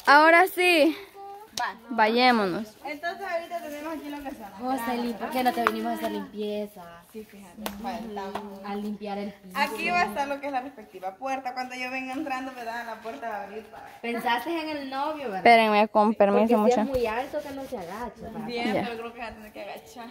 Ahora sí. Va. Vayémonos. Entonces ahorita tenemos aquí lo que son. José, ¿por qué no te vinimos a hacer limpieza? Sí, fíjate, faltamos. A limpiar el piso. Aquí va a estar lo que es la respectiva puerta. Cuando yo venga entrando, me dan la puerta a abrir para. Pensaste en el novio, ¿verdad? Espérenme, con permiso, Porque si mucha. es muy alto que no se agache. ¿verdad? Bien, Ya. pero creo que va a tener que agachar.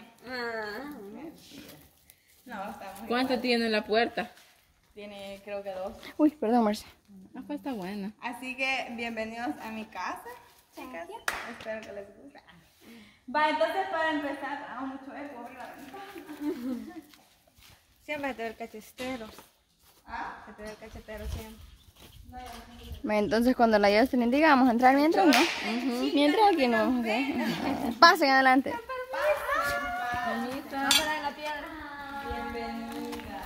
No, está muy ¿Cuánto igual. tiene la puerta? Tiene, creo que 2. Uy, perdón, Marce. Ah, pues está buena. Así que bienvenidos a mi casa, chicas. Espero que les guste. Va, entonces para empezar, mucho eco, abrir la ventana. Siempre te ve el cachetero. ¿Ah? Se te ve el cachetero siempre. Bueno, entonces cuando la Jocelyn diga, vamos a entrar mientras, ¿no? Mientras aquí no vamos a hacer. Pasen adelante. Bonita. Para en la piedra. Bienvenida.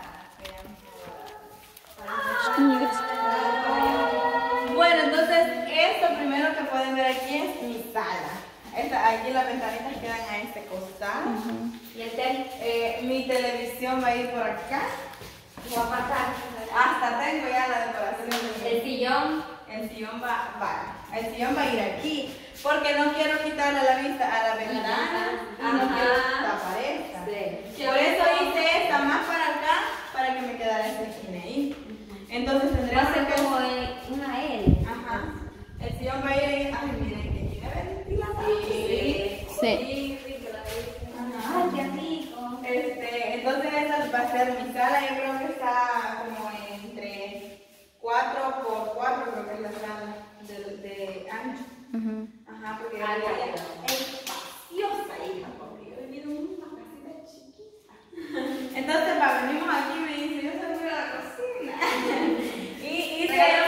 Bueno, entonces esto primero que pueden ver aquí es mi sala. Aquí las ventanitas quedan a este costado. Y el tel. Mi televisión va a ir por acá. Va a pasar. Hasta tengo ya la decoración. El sillón. El sillón el sillón va a ir aquí. Porque no quiero quitarle la vista a la ventana. Y no quiero tapar esta. Sí. Por eso hice esta más para acá, para que me quedara esta esquina ahí. Entonces Va tendremos a ser que... como una L. Ajá. El sillón va a ir ahí. Ay, miren que tiene ventilador. Sí. Ajá. Ay, qué rico. Entonces esta va a ser mi sala. Yo creo que está como entre 4 por 4, creo que es la sala de ancho. Ajá, porque Ah, es ya. espaciosa, hija, porque yo he vivido en una casita chiquita. Entonces, venimos aquí y me dice, yo se voy a la cocina. y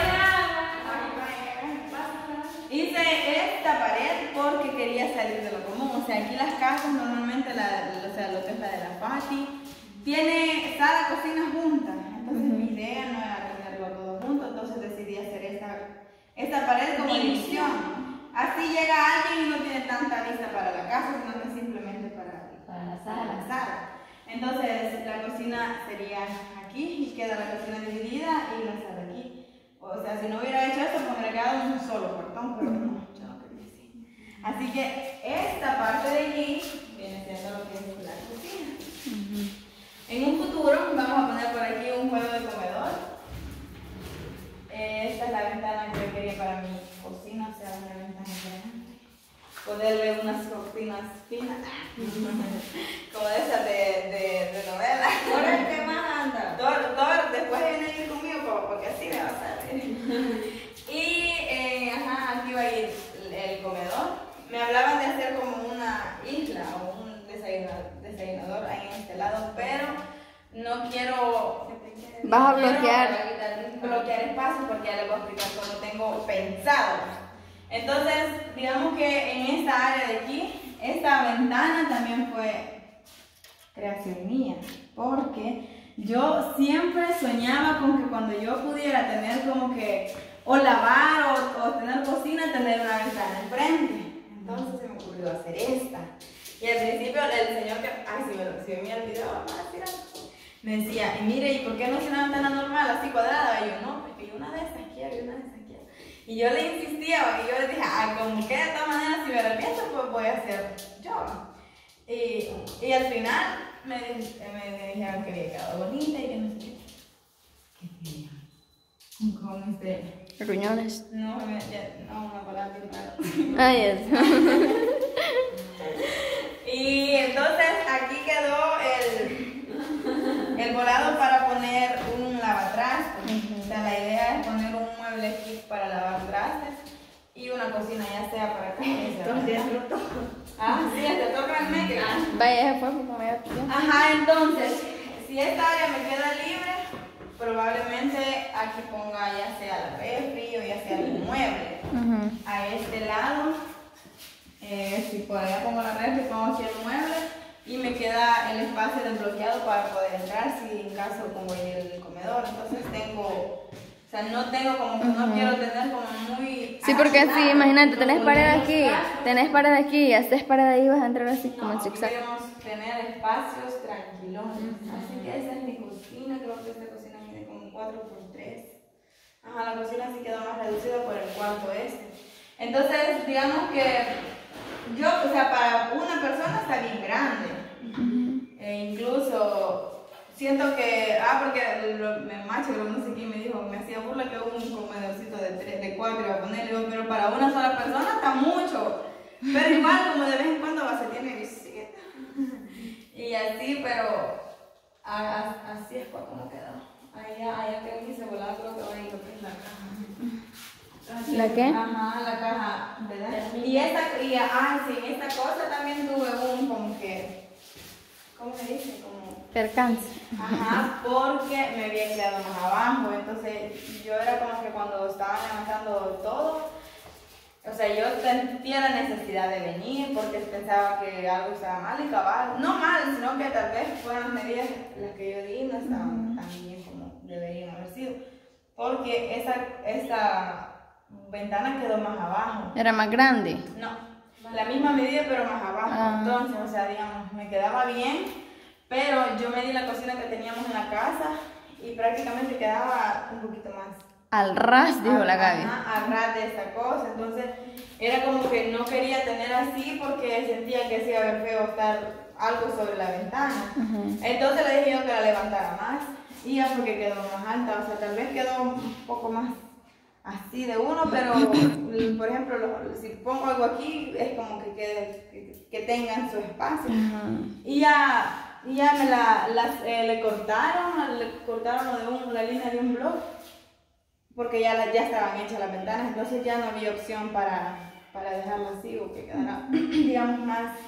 hice esta pared porque quería salir de lo común. O sea, aquí las casas normalmente, lo que es la de la Pati, tiene sala, cocina juntas. Entonces mi idea no era tenerlo todo junto, entonces decidí hacer esta pared como división. Así llega alguien y no tiene tanta vista para la casa, sino que simplemente para la sala. Entonces la cocina sería aquí y queda la cocina dividida y la sala aquí. O sea, si no hubiera hecho esto, me hubiera quedado en un solo cuartón, pero no, yo no quería así. Así que esta parte de aquí viene siendo lo que es la cocina. En un futuro vamos a poner por aquí un juego de comedor. Esta es la ventana que yo quería para mi cocina, o sea, una ventana grande. Ponerle unas cortinas finas, como esas de novela. ¿Por el que más anda? Thor, después viene a ir conmigo porque así me va a salir. Y aquí va a ir el comedor. Me hablaban de hacer como una isla o un desayunador ahí en este lado, pero no quiero... Vas a quiero bloquear espacio porque ya les voy a explicar cómo tengo pensado. Entonces, digamos que en esta área de aquí, esta ventana también fue creación mía, porque yo siempre soñaba con que cuando yo pudiera tener como que o lavar o tener cocina, tener una ventana enfrente. Entonces se me ocurrió hacer esta. Y al principio el señor que, si me mira el video, vamos a decir algo, me decía, y mire, ¿y por qué no es una ventana normal, así cuadrada? Y yo, no, porque una de estas quiero y una de estas quiero. Y yo le insistía, y yo le dije, como que de todas maneras, si me arrepiento, pues voy a hacer yo. Y al final me dijeron que había quedado bonita y que no sé qué. ¿Qué quería? Con Riñones. No, una palabra bien rara. Ay, es. Y entonces aquí quedó el volado para poner un lavatrastes. O sea, la idea es poner un mueble aquí para lavar trastes y una cocina ya sea para acá. Sí, te toca el medio. Vaya, ese fue porque me había pillado. Ajá, entonces, si esta área me queda libre, probablemente aquí ponga ya sea la refri o ya sea el mueble. A este lado, si por allá pongo la refri, pongo aquí el mueble y me queda el espacio desbloqueado para poder entrar si en caso pongo ahí el comedor. Entonces tengo, o sea, no tengo como que no quiero tener como muy... Sí, porque así, imagínate, tenés pared aquí, y haces pared ahí, vas a entrar así como en zigzag. Queremos tener espacios tranquilos. Así que esa es mi cocina. Creo que esta cocina mide como 4 por 3. Ajá, la cocina sí quedó más reducida por el cuarto este. Entonces, digamos que yo, o sea, para una persona está bien grande. Incluso siento que, porque me macho, no sé quién me dijo, me hacía burla que un comedorcito de 4 iba a poner, digo, pero para una sola persona está mucho. Pero igual, como de vez en cuando se tiene visita. Y así, pero así es como quedó. Allá que se volaba, creo que va a ir la caja. ¿La qué? Ajá, la caja, ¿verdad? Y en esta cosa también tuve como que, ¿cómo se dice? Como Percance. ajá, porque me había quedado más abajo, entonces yo era como que cuando estaban levantando todo, o sea, yo sentía la necesidad de venir porque pensaba que algo estaba mal y cabal, no mal, sino que tal vez fueron las medidas las que yo di no estaban tan bien como deberían haber sido, porque esta ventana quedó más abajo. ¿Era más grande? No, la misma medida pero más abajo. Ah. Entonces, o sea, digamos, me quedaba bien, pero yo medí la cocina que teníamos en la casa y prácticamente quedaba un poquito más. Al ras, dijo la Gaby. Al ras de esta cosa. Entonces, era como que no quería tener así porque sentía que se iba a ver feo estar algo sobre la ventana. Entonces le dije yo que la levantara más y ya porque quedó más alta, o sea, tal vez quedó un poco más así de uno, pero por ejemplo, si pongo algo aquí, es como que tengan su espacio. Y ya me le cortaron la línea de un blog, porque ya estaban hechas las ventanas, entonces ya no había opción para dejarlo así o que quedara, digamos,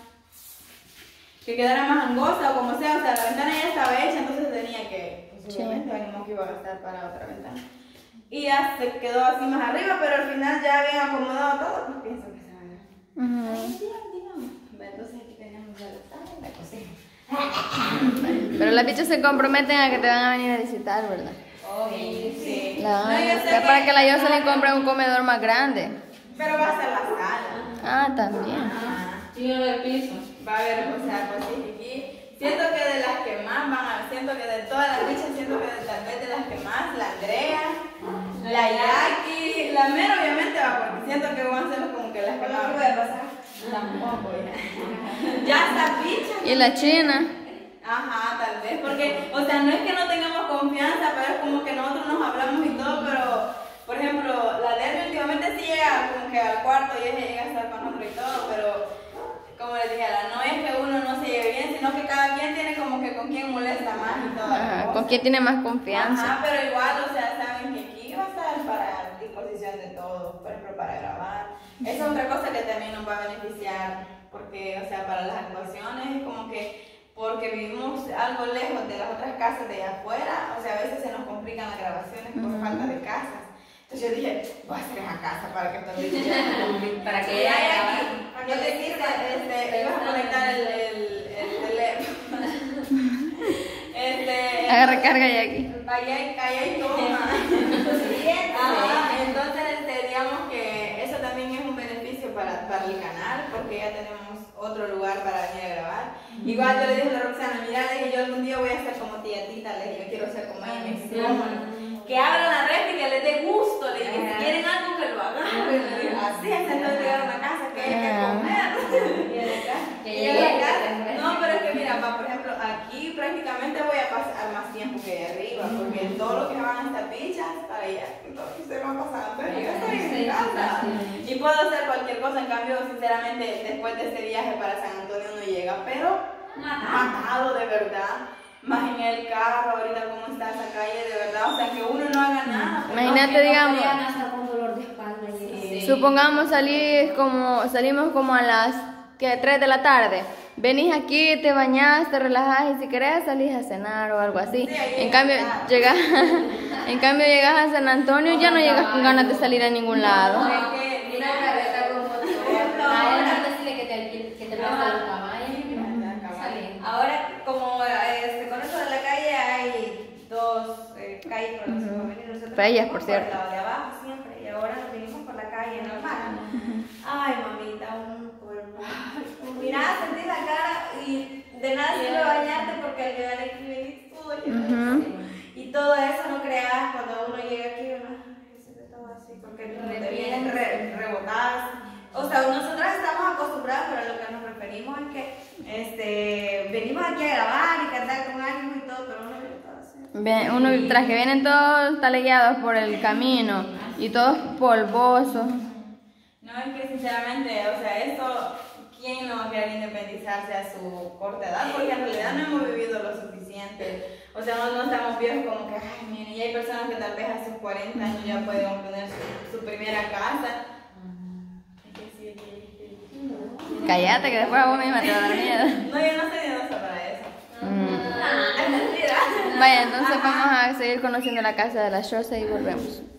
que quedara más angosta o como sea, la ventana ya estaba hecha, entonces tenía que, pues obviamente, ánimo que iba a gastar para otra ventana. Y ya se quedó así más arriba, pero al final ya habían acomodado todo, pues pienso que se va a ver. Entonces aquí tenemos la cocina. Pero las bichas se comprometen a que te van a venir a visitar, ¿verdad? Sí. Es para que la Yosa le compre un comedor más grande. Pero va a ser la sala. Ah, también. Y en el piso. Va a haber, o sea, pues aquí. Siento que de las que más siento que de todas las bichas, siento que tal vez de las que más, la Andrea, la Jackie, la Mera obviamente va, porque siento que van a ser como que las que más. puede pasar? Tampoco, ya estas bichas. ¿Y la China? Ajá, tal vez, porque, o sea, no es que no tengamos confianza, pero es como que nosotros nos hablamos y todo, pero, por ejemplo, la Derby últimamente sí llega como que al cuarto y ella llega a estar con nosotros y todo, pero como les dije, no es que uno no se lleve bien, sino que cada quien tiene como que con quién molesta más y todo. Ajá, con quién tiene más confianza. Ajá, pero igual, o sea, saben que aquí va a estar para disposición de todo, por ejemplo, para grabar. Esa es otra cosa que también nos va a beneficiar, porque, o sea, para las actuaciones es como que, porque vivimos algo lejos de las otras casas de allá afuera, o sea, a veces se nos complican las grabaciones por falta de casas. Entonces yo dije, voy a hacer esa casa para que todo el Para que ella ella aquí. Yo te quise, ibas a conectar el teléfono. Haga recarga ya aquí. Allá hay toma. Ajá, entonces digamos que eso también es un beneficio para el canal, porque ya tenemos otro lugar para venir a grabar. Igual yo le dije a la Roxana, mira, le dije, yo algún día voy a ser como tía Tita, le dije, yo quiero ser como ella, me dice, que abran la red y que les dé gusto, le dije, si quieren algo que lo hagan. Así es, entonces llegar a una casa que hay que comer. Y en la casa. No, pero es que mira, por ejemplo, aquí prácticamente voy a pasar más tiempo que allá arriba, porque todo lo que van a estar pichas para allá, entonces se va pasando, yo estoy en mi casa. Y puedo hacer cualquier cosa, en cambio, sinceramente, después de este viaje para San Antonio no llega, pero matado de verdad. Más en el carro, ahorita cómo está esa calle, de verdad, o sea, que uno no haga nada. Imagínate, digamos, con dolor de espalda. supongamos salimos como a las 3 de la tarde. Venís aquí, te bañás, te relajás y si querés salís a cenar o algo así. Sí, en cambio llegas a San Antonio y ya no llegas con ganas de salir a ningún lado. Ahora, como con eso de la calle hay dos calles por las que podemos venir nosotros. Bellas, por cierto. Por el lado de abajo siempre, y ahora nos vinimos por la calle normal. Ay, mamita, un cuerpo. Mira, sentí la cara y de nada sirve bañarte porque al llegar aquí venís todo. Y todo eso no creas cuando uno llega aquí, uno se ve todo así, porque te vienen rebotadas o sea, nosotras estamos acostumbradas, pero lo que nos preferimos es que venimos aquí a grabar y cantar con ánimo y todo, pero uno viene todo así. Uno, tras que vienen todos talegueados por el camino y todos polvosos. No, es que sinceramente, o sea, esto, ¿quién no va a querer independizarse a su corta edad? Porque en realidad no hemos vivido lo suficiente. O sea, no estamos viejos como que, ay, miren, y hay personas que tal vez a sus 40 años ya pueden obtener su primera casa. Cállate, que después a vos misma te va a dar miedo. No, yo no estoy diosa para eso. Es mentira. Vaya, entonces vamos a seguir conociendo la casa de la Choza y volvemos.